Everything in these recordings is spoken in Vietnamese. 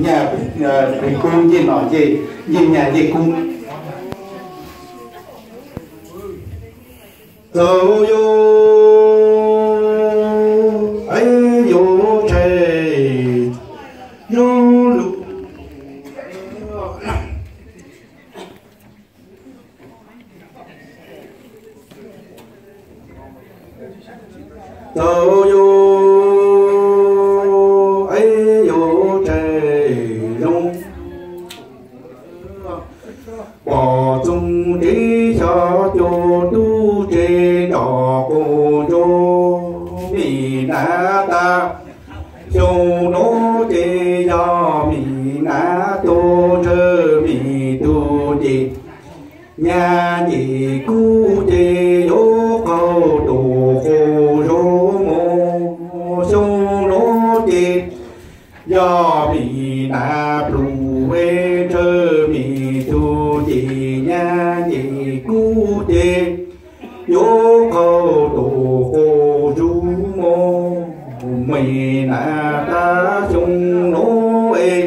nhà bị cung gì nói gì nhà gì cung dấu yo ấy yo trời yo lục dấu yo bỏ dung trí cho tu chế đỏ cô cho mi na ta cho nó chế do mi na tô chơ mi tu chế nhà gì cu chế yo câu đồ cô cho mô cho nó chế do mi na plu e chơ mi tu chỉ nhà chỉ cu chế yo câu đồ cô du mô mi na ta chung nô e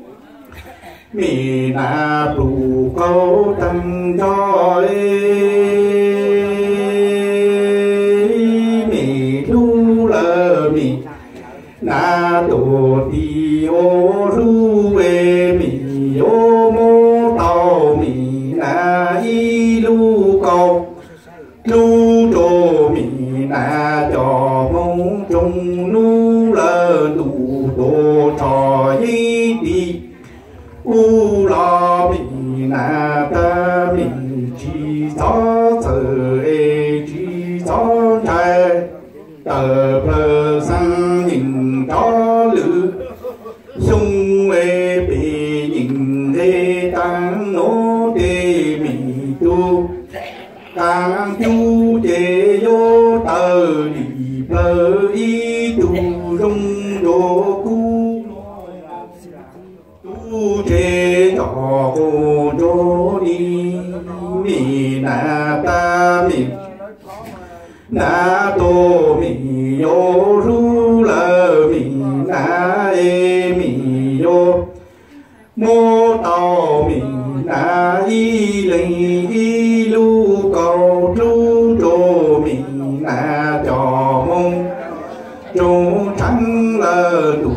mi na plu câu tăng cho e mi lu lơ mi na tổ ti ô ru e mi yo mô tao mi na y lu câu lu trô mi na cho mong trong nu lơ tu tô trò y đi u la mi na ta mi chi cho thơ e chi cho trai tờ phơ sang nhìn cho lư sung e bị nhìn e tăng nô tê mi tu càng chu chế yo tờ đi phơ y tu rung đô cu tu chế cho cô đô đi mi na ta mi na tô mi yo ru lơ mi na e mi yo mô tao mi na y lê y lu cầu tru trô mi na cho mong trô trắng lơ đủ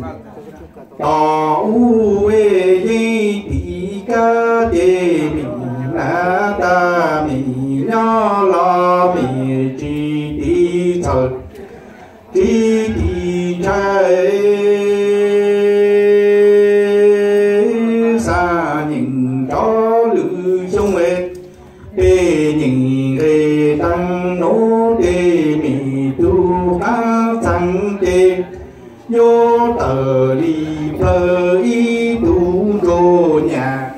tò u e y đi ca đê mi na ta mi nhớ la mi chi đi thật chi đi trái xa nhìn cho lư sông e để nhìn e tăng nô để mi tu phá sang để yo tờ đi phơ y tu rô nhà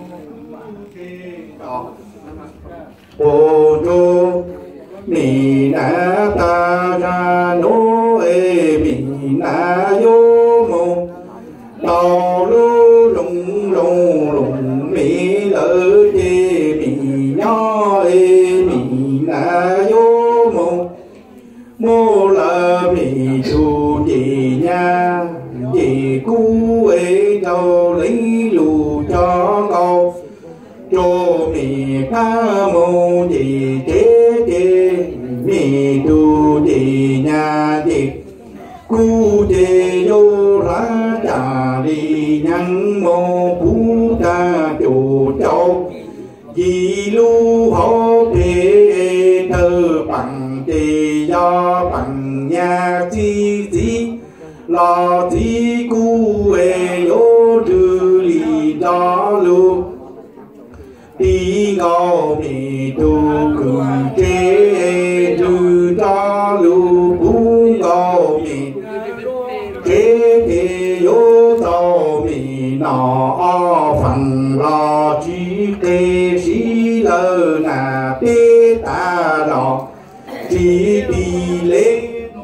ô tô mi na ta ra nô e mi na yo mô tao lu lùng lùng lùng mi lỡ chê mi nhỏ e mi na yo mô mô la mi tu chị nha chị cu e đâu lấy lù cho câu cho mi ca mô chị chế chế mi tu chị nha chị cu chế vô ra trà đi nhăn mô phú ta chủ châu vì lu hô thế thơ bằng tì do bằng nhà chi chi lo chi cu e yo trừ lì đó lu đi ngô mi tu cường chế trừ đó lu bú ngô mi chế thế yo tao mi nọ phần lo chi tê sĩ lơ na bê ta đỏ chỉ đi lên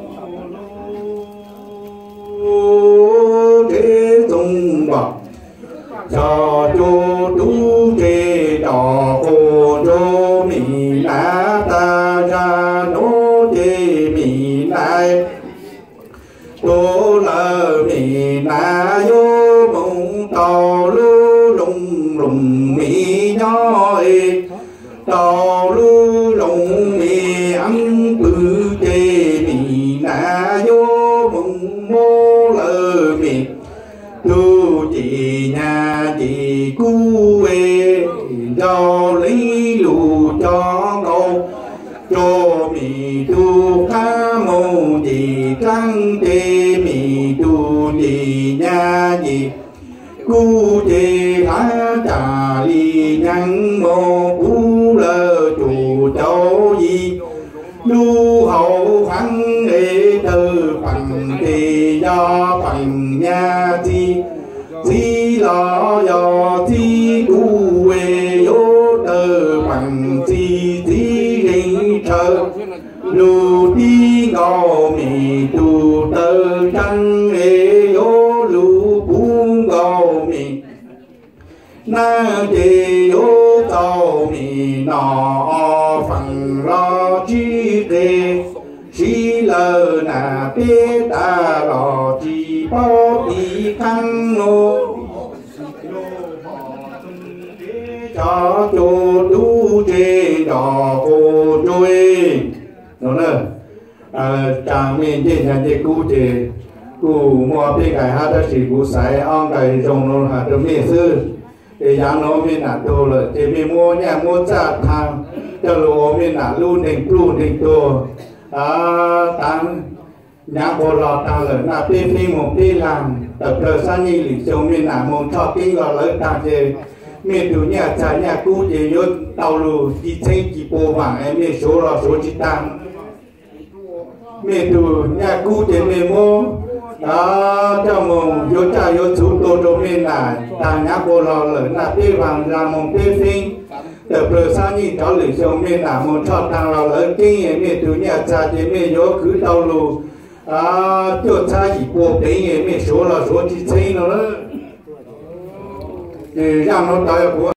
thế tung bọc cho chú tú chế đỏ cô chô mi na ta ra nô chế mi nai tô lơ mi na yo mô tàu lu rùng rùng mi nhói tàu lu rùng mi ăn bự chê mi na vô mùng mô lơ mi tu chỉ nhà chỉ cu ê do lấy lù cho ngô cho mi tu ca mô chỉ trăng tê mi tu chỉ nhà chỉ cu chê thá trà ly nhang mô u lơ chủ châu gì du hậu khăn ê từ phần thì do phần nhà chi lo do chi cu ê vô từ phần chi hình trời lu đi ngô mi tu tơ trăng ê vô lu buông ngô mi na chê vô tàu mi nọ phần lo chi đề chi lơ na bê ta lo chi bao đi khăn nô cho chỗ đu chê đỏ ô trôi nó nè chàng miền trên nhà chê cu chê cu mua bê cải hát đã chỉ cu sải ong cải rồng nó hạt trong miền sư để giang nó miền nà tô là chê miền mua nhà mua chả thang cho lô miền nà lu nình tô tăng nhà bộ lọt ta là nà bê phi một bê làm tập thờ sang nhi lịch sông miền nà môn cho kinh gọi lớn ta chê miền thủ nhà cha nhà cũ thì vô tàu lù đi chơi chỉ bộ vàng em miền số là số chỉ tăng miền thủ nhà cũ thì miền mô cho mong vô cha vô chú tô cho miền này ta nhà bộ lò lớn là bê vàng ra mong bê phim tập thờ sang nhi cho lịch sông miền nà môn cho tăng lò lớn kinh em miền thủ nhà cha thì miền vô cứ tàu lù cho cha chỉ bộ bê em miền số là số chỉ chơi nó thì让nó到